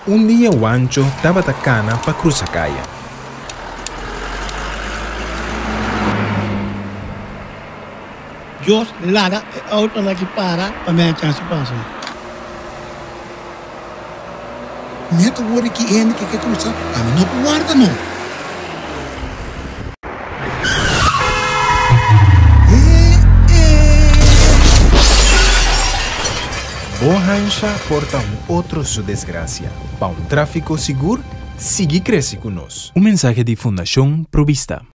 Um dia o Ancho estava da cana para cruzar a caia. Jos, Lara, auto lagi para me achar se passa. Neto word que ele que cruzar, a mim não guarda não. Borrancha porta outro sua desgraça. Para tráfico seguro, siga cresce conosco. Um mensaje de Fundación Provista.